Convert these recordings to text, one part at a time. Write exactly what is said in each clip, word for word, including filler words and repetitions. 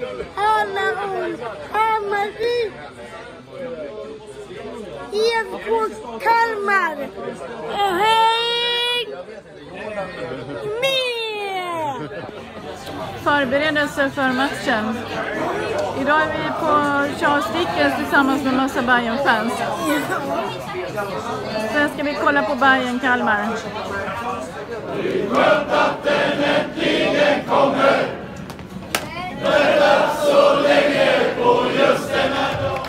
handlar om Hammarby. Ifk Kalmar. Hej med! Förberedelser för matchen. Idag är vi på Charles Dickens tillsammans med massa Bayern-fans. Sen ska vi kolla på Bayern Kalmar. Skönt att den äntligen kommer. Vänta så länge på just den här dagen.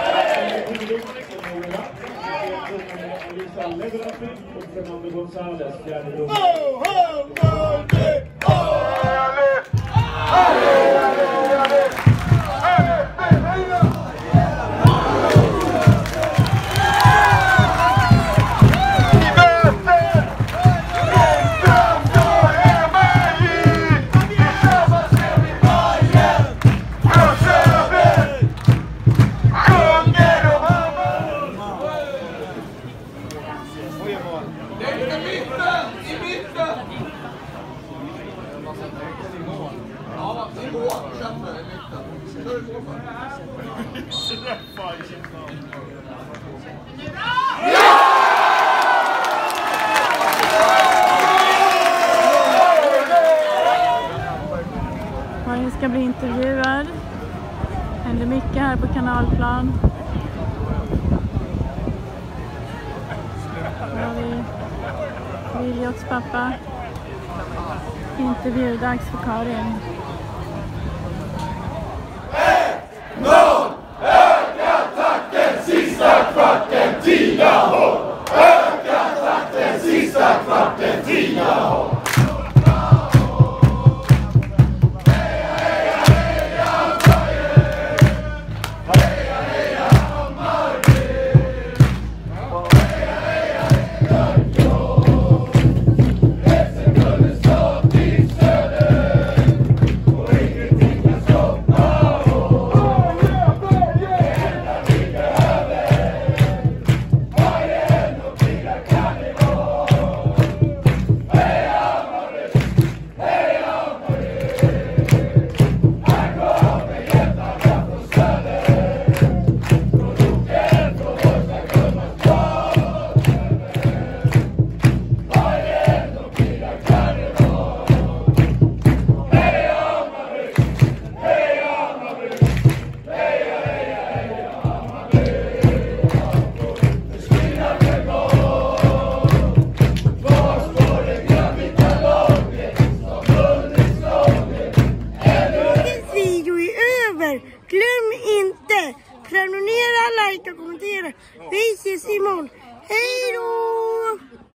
Oh, Hammarby! Varje ska bli intervjuad. Händer mycket här på kanalplan. Här har vi Viljots pappa. Intervjudags för Karin. Någon! Öka takten, sista kvarten, Tina håll! Öka takten, sista kvarten, Tina håll! Glöm inte, prenumerera, like och kommentera. Vi ses imorgon. Hej då!